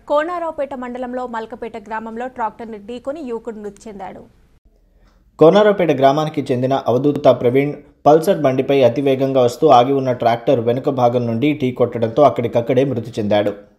కోనారావుపేట మండలంలో మల్కపేట గ్రామంలో ట్రాక్టర్ని ఢీకొని యువకుడు మృతి చెందాడు. కోనారావుపేట గ్రామానికి చెందిన అవధూత ప్రవీణ్ పల్సర్ బండిపై అతివేగంగా వస్తూ ఆగి ఉన్న ట్రాక్టర్ వెనుక భాగం నుండి ఢీ కొట్టడంతో అక్కడికక్కడే మృతి చెందాడు.